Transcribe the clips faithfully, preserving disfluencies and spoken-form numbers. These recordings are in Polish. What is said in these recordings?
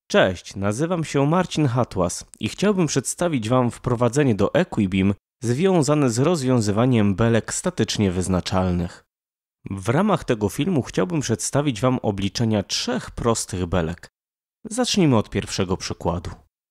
Cześć, nazywam się Marcin Hatłas i chciałbym przedstawić Wam wprowadzenie do Equibim związane z rozwiązywaniem belek statycznie wyznaczalnych. W ramach tego filmu chciałbym przedstawić Wam obliczenia trzech prostych belek. Zacznijmy od pierwszego przykładu.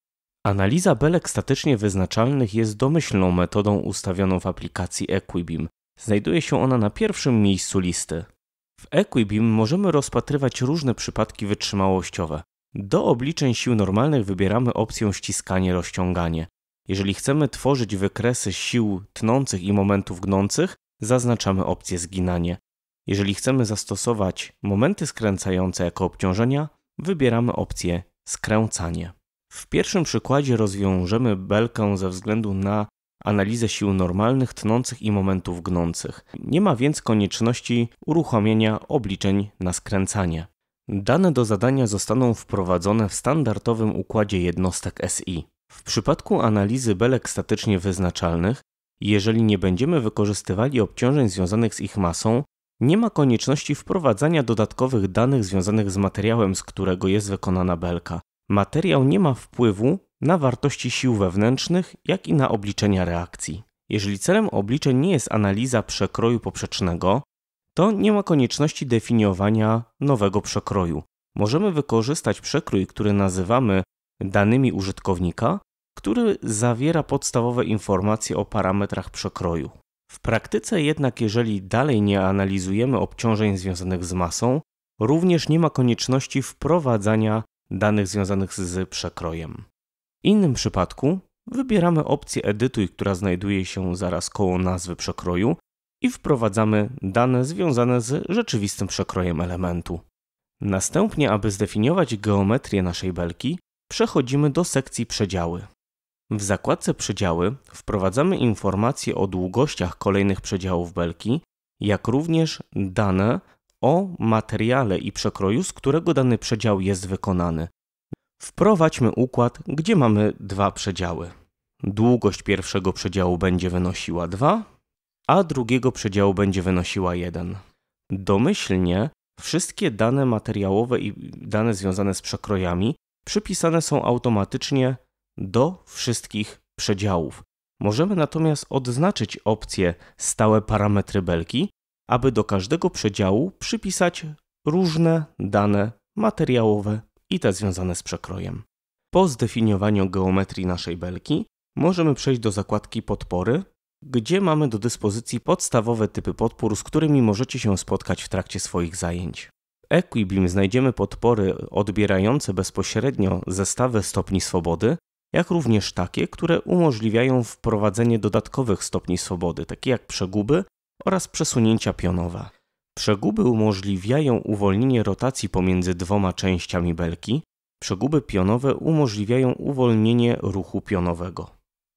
Analiza belek statycznie wyznaczalnych jest domyślną metodą ustawioną w aplikacji Equibim. Znajduje się ona na pierwszym miejscu listy. W Equibim możemy rozpatrywać różne przypadki wytrzymałościowe. Do obliczeń sił normalnych wybieramy opcję ściskanie-rozciąganie. Jeżeli chcemy tworzyć wykresy sił tnących i momentów gnących, zaznaczamy opcję zginanie. Jeżeli chcemy zastosować momenty skręcające jako obciążenia, wybieramy opcję skręcanie. W pierwszym przykładzie rozwiążemy belkę ze względu na analizę sił normalnych, tnących i momentów gnących. Nie ma więc konieczności uruchomienia obliczeń na skręcanie. Dane do zadania zostaną wprowadzone w standardowym układzie jednostek S I. W przypadku analizy belek statycznie wyznaczalnych, jeżeli nie będziemy wykorzystywali obciążeń związanych z ich masą, nie ma konieczności wprowadzania dodatkowych danych związanych z materiałem, z którego jest wykonana belka. Materiał nie ma wpływu na wartości sił wewnętrznych, jak i na obliczenia reakcji. Jeżeli celem obliczeń nie jest analiza przekroju poprzecznego, to nie ma konieczności definiowania nowego przekroju. Możemy wykorzystać przekrój, który nazywamy danymi użytkownika, który zawiera podstawowe informacje o parametrach przekroju. W praktyce jednak, jeżeli dalej nie analizujemy obciążeń związanych z masą, również nie ma konieczności wprowadzania danych związanych z przekrojem. W innym przypadku wybieramy opcję edytuj, która znajduje się zaraz koło nazwy przekroju, i wprowadzamy dane związane z rzeczywistym przekrojem elementu. Następnie, aby zdefiniować geometrię naszej belki, przechodzimy do sekcji przedziały. W zakładce przedziały wprowadzamy informacje o długościach kolejnych przedziałów belki, jak również dane o materiale i przekroju, z którego dany przedział jest wykonany. Wprowadźmy układ, gdzie mamy dwa przedziały. Długość pierwszego przedziału będzie wynosiła dwa, a drugiego przedziału będzie wynosiła jeden. Domyślnie wszystkie dane materiałowe i dane związane z przekrojami przypisane są automatycznie do wszystkich przedziałów. Możemy natomiast odznaczyć opcję stałe parametry belki, aby do każdego przedziału przypisać różne dane materiałowe i te związane z przekrojem. Po zdefiniowaniu geometrii naszej belki możemy przejść do zakładki podpory, gdzie mamy do dyspozycji podstawowe typy podpór, z którymi możecie się spotkać w trakcie swoich zajęć. W Equibim znajdziemy podpory odbierające bezpośrednio zestawy stopni swobody, jak również takie, które umożliwiają wprowadzenie dodatkowych stopni swobody, takie jak przeguby oraz przesunięcia pionowe. Przeguby umożliwiają uwolnienie rotacji pomiędzy dwoma częściami belki, przeguby pionowe umożliwiają uwolnienie ruchu pionowego.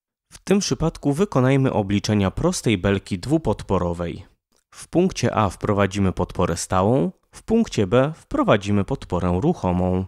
W tym przypadku wykonajmy obliczenia prostej belki dwupodporowej. W punkcie A wprowadzimy podporę stałą, w punkcie B wprowadzimy podporę ruchomą.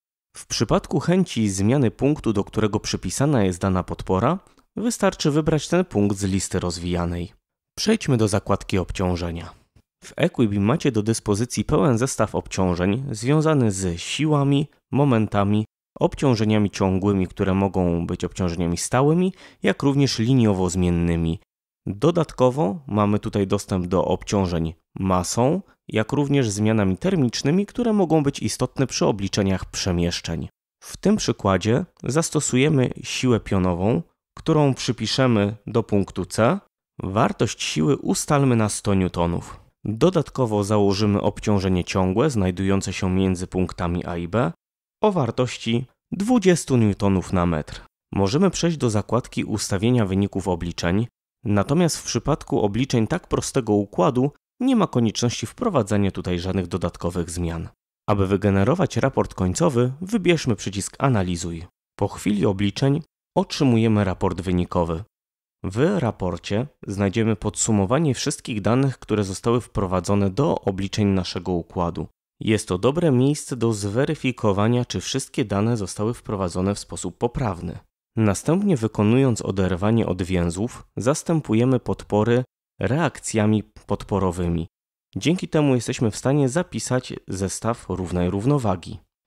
W przypadku chęci zmiany punktu, do którego przypisana jest dana podpora, wystarczy wybrać ten punkt z listy rozwijanej. Przejdźmy do zakładki obciążenia. W Equibim macie do dyspozycji pełen zestaw obciążeń związany z siłami, momentami, obciążeniami ciągłymi, które mogą być obciążeniami stałymi, jak również liniowo zmiennymi. Dodatkowo mamy tutaj dostęp do obciążeń masą, jak również zmianami termicznymi, które mogą być istotne przy obliczeniach przemieszczeń. W tym przykładzie zastosujemy siłę pionową, którą przypiszemy do punktu C. Wartość siły ustalmy na sto niutonów. Dodatkowo założymy obciążenie ciągłe znajdujące się między punktami A i B o wartości dwadzieścia niutonów na metr. Możemy przejść do zakładki ustawienia wyników obliczeń, natomiast w przypadku obliczeń tak prostego układu nie ma konieczności wprowadzania tutaj żadnych dodatkowych zmian. Aby wygenerować raport końcowy, wybierzmy przycisk Analizuj. Po chwili obliczeń otrzymujemy raport wynikowy. W raporcie znajdziemy podsumowanie wszystkich danych, które zostały wprowadzone do obliczeń naszego układu. Jest to dobre miejsce do zweryfikowania, czy wszystkie dane zostały wprowadzone w sposób poprawny. Następnie, wykonując oderwanie od więzłów, zastępujemy podpory reakcjami podporowymi. Dzięki temu jesteśmy w stanie zapisać zestaw równej równowagi.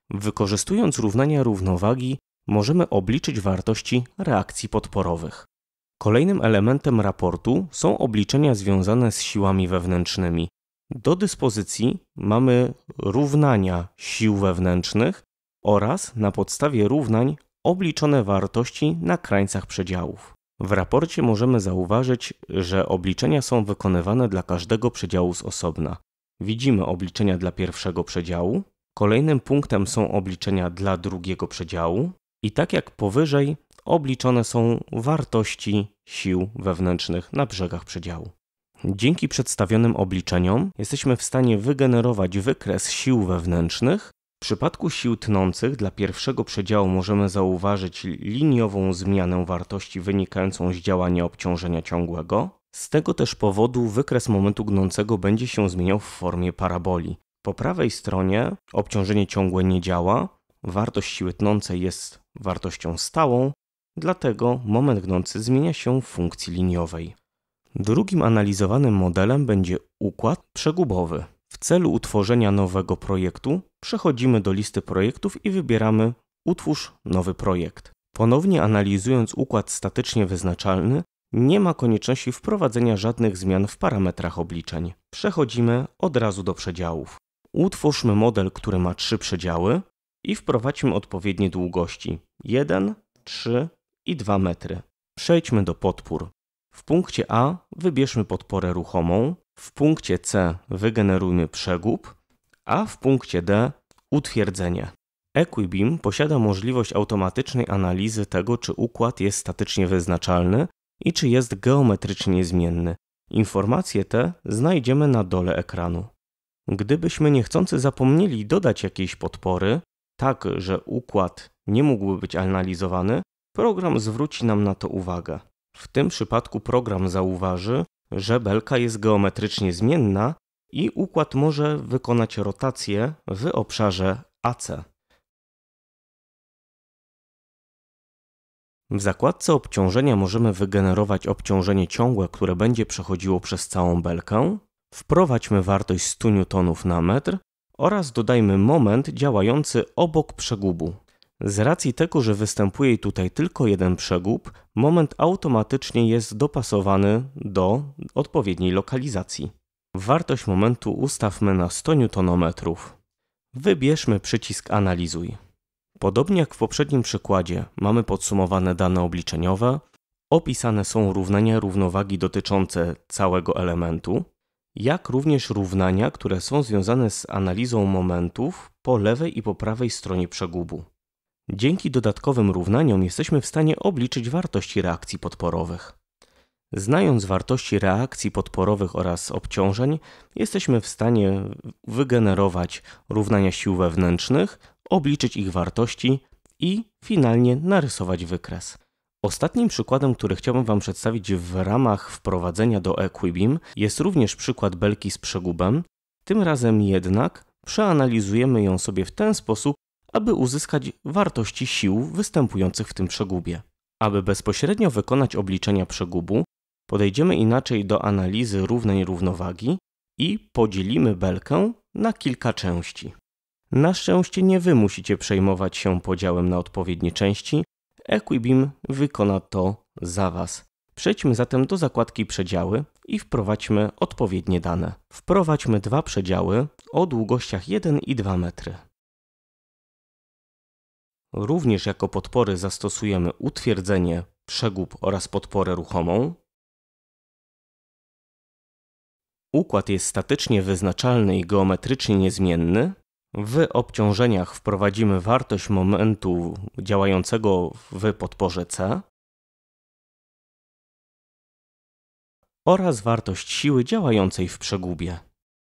Wykorzystując równania równowagi możemy obliczyć wartości reakcji podporowych. Kolejnym elementem raportu są obliczenia związane z siłami wewnętrznymi. Do dyspozycji mamy równania sił wewnętrznych oraz na podstawie równań obliczone wartości na krańcach przedziałów. W raporcie możemy zauważyć, że obliczenia są wykonywane dla każdego przedziału z osobna. Widzimy obliczenia dla pierwszego przedziału, kolejnym punktem są obliczenia dla drugiego przedziału i tak jak powyżej obliczone są wartości sił wewnętrznych na brzegach przedziału. Dzięki przedstawionym obliczeniom jesteśmy w stanie wygenerować wykres sił wewnętrznych. W przypadku sił tnących dla pierwszego przedziału możemy zauważyć liniową zmianę wartości wynikającą z działania obciążenia ciągłego. Z tego też powodu wykres momentu gnącego będzie się zmieniał w formie paraboli. Po prawej stronie obciążenie ciągłe nie działa, wartość siły tnącej jest wartością stałą, dlatego moment gnący zmienia się w funkcji liniowej. Drugim analizowanym modelem będzie układ przegubowy. W celu utworzenia nowego projektu przechodzimy do listy projektów i wybieramy Utwórz nowy projekt. Ponownie analizując układ statycznie wyznaczalny, nie ma konieczności wprowadzenia żadnych zmian w parametrach obliczeń. Przechodzimy od razu do przedziałów. Utwórzmy model, który ma trzy przedziały i wprowadźmy odpowiednie długości jeden, trzy i dwa metry. Przejdźmy do podpór. W punkcie A wybierzmy podporę ruchomą, w punkcie C wygenerujmy przegub, a w punkcie D utwierdzenie. Equibeam posiada możliwość automatycznej analizy tego, czy układ jest statycznie wyznaczalny i czy jest geometrycznie zmienny. Informacje te znajdziemy na dole ekranu. Gdybyśmy niechcący zapomnieli dodać jakiejś podpory, tak że układ nie mógłby być analizowany, program zwróci nam na to uwagę. W tym przypadku program zauważy, że belka jest geometrycznie zmienna i układ może wykonać rotację w obszarze A C. W zakładce obciążenia możemy wygenerować obciążenie ciągłe, które będzie przechodziło przez całą belkę. Wprowadźmy wartość sto niutonów na metr oraz dodajmy moment działający obok przegubu. Z racji tego, że występuje tutaj tylko jeden przegub, moment automatycznie jest dopasowany do odpowiedniej lokalizacji. Wartość momentu ustawmy na sto niutonometrów. Wybierzmy przycisk Analizuj. Podobnie jak w poprzednim przykładzie mamy podsumowane dane obliczeniowe, opisane są równania równowagi dotyczące całego elementu, jak również równania, które są związane z analizą momentów po lewej i po prawej stronie przegubu. Dzięki dodatkowym równaniom jesteśmy w stanie obliczyć wartości reakcji podporowych. Znając wartości reakcji podporowych oraz obciążeń, jesteśmy w stanie wygenerować równania sił wewnętrznych, obliczyć ich wartości i finalnie narysować wykres. Ostatnim przykładem, który chciałbym Wam przedstawić w ramach wprowadzenia do Equibeam, jest również przykład belki z przegubem. Tym razem jednak przeanalizujemy ją sobie w ten sposób, aby uzyskać wartości sił występujących w tym przegubie. Aby bezpośrednio wykonać obliczenia przegubu, podejdziemy inaczej do analizy równań równowagi i podzielimy belkę na kilka części. Na szczęście nie Wy musicie przejmować się podziałem na odpowiednie części, Equibeam wykona to za Was. Przejdźmy zatem do zakładki Przedziały i wprowadźmy odpowiednie dane. Wprowadźmy dwa przedziały o długościach jeden i dwa metry. Również jako podpory zastosujemy utwierdzenie, przegub oraz podporę ruchomą. Układ jest statycznie wyznaczalny i geometrycznie niezmienny. W obciążeniach wprowadzimy wartość momentu działającego w podporze C oraz wartość siły działającej w przegubie.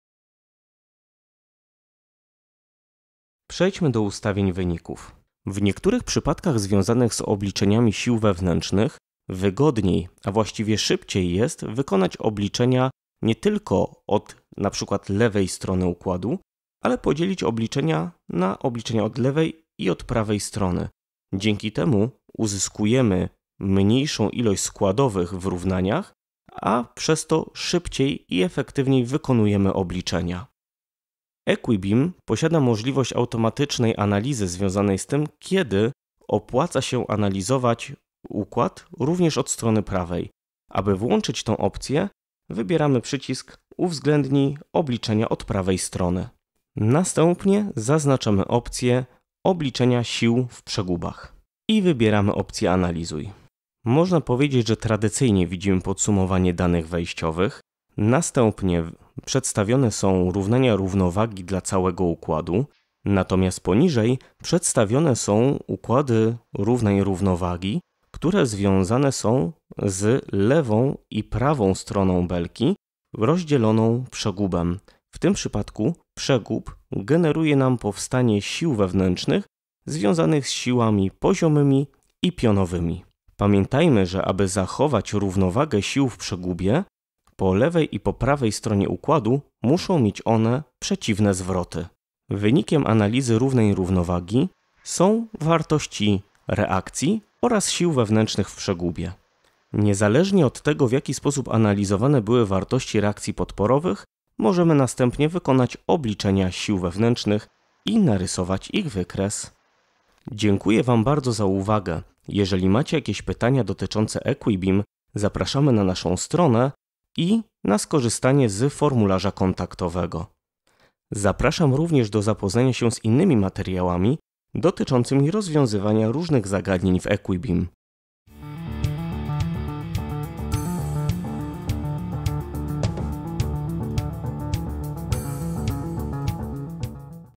Przejdźmy do ustawień wyników. W niektórych przypadkach związanych z obliczeniami sił wewnętrznych wygodniej, a właściwie szybciej jest wykonać obliczenia nie tylko od na przykład lewej strony układu, ale podzielić obliczenia na obliczenia od lewej i od prawej strony. Dzięki temu uzyskujemy mniejszą ilość składowych w równaniach, a przez to szybciej i efektywniej wykonujemy obliczenia. Equibim posiada możliwość automatycznej analizy związanej z tym, kiedy opłaca się analizować układ również od strony prawej. Aby włączyć tą opcję, wybieramy przycisk Uwzględnij obliczenia od prawej strony. Następnie zaznaczamy opcję Obliczenia sił w przegubach i wybieramy opcję Analizuj. Można powiedzieć, że tradycyjnie widzimy podsumowanie danych wejściowych. Następnie przedstawione są równania równowagi dla całego układu, natomiast poniżej przedstawione są układy równań równowagi, które związane są z lewą i prawą stroną belki rozdzieloną przegubem. W tym przypadku przegub generuje nam powstanie sił wewnętrznych związanych z siłami poziomymi i pionowymi. Pamiętajmy, że aby zachować równowagę sił w przegubie, po lewej i po prawej stronie układu muszą mieć one przeciwne zwroty. Wynikiem analizy równej równowagi są wartości reakcji oraz sił wewnętrznych w przegubie. Niezależnie od tego, w jaki sposób analizowane były wartości reakcji podporowych, możemy następnie wykonać obliczenia sił wewnętrznych i narysować ich wykres. Dziękuję Wam bardzo za uwagę. Jeżeli macie jakieś pytania dotyczące Equibim, zapraszamy na naszą stronę i na skorzystanie z formularza kontaktowego. Zapraszam również do zapoznania się z innymi materiałami dotyczącymi rozwiązywania różnych zagadnień w Equibim.